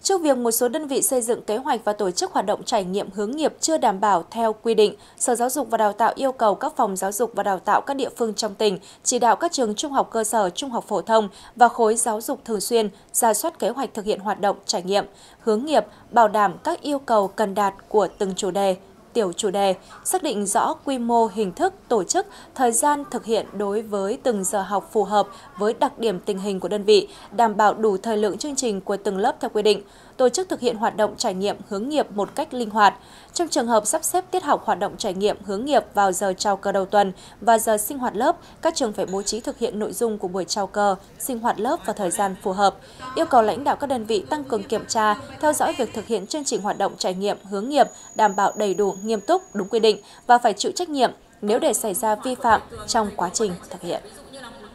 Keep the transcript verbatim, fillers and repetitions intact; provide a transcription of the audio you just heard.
Trước việc một số đơn vị xây dựng kế hoạch và tổ chức hoạt động trải nghiệm hướng nghiệp chưa đảm bảo theo quy định, Sở Giáo dục và Đào tạo yêu cầu các phòng giáo dục và đào tạo các địa phương trong tỉnh chỉ đạo các trường trung học cơ sở, trung học phổ thông và khối giáo dục thường xuyên rà soát kế hoạch thực hiện hoạt động trải nghiệm, hướng nghiệp, bảo đảm các yêu cầu cần đạt của từng chủ đề, tiểu chủ đề, xác định rõ quy mô, hình thức, tổ chức, thời gian thực hiện đối với từng giờ học phù hợp với đặc điểm tình hình của đơn vị, đảm bảo đủ thời lượng chương trình của từng lớp theo quy định, tổ chức thực hiện hoạt động trải nghiệm hướng nghiệp một cách linh hoạt. Trong trường hợp sắp xếp tiết học hoạt động trải nghiệm hướng nghiệp vào giờ chào cờ đầu tuần và giờ sinh hoạt lớp, các trường phải bố trí thực hiện nội dung của buổi chào cờ, sinh hoạt lớp và thời gian phù hợp. Yêu cầu lãnh đạo các đơn vị tăng cường kiểm tra, theo dõi việc thực hiện chương trình hoạt động trải nghiệm hướng nghiệp, đảm bảo đầy đủ, nghiêm túc, đúng quy định và phải chịu trách nhiệm nếu để xảy ra vi phạm trong quá trình thực hiện.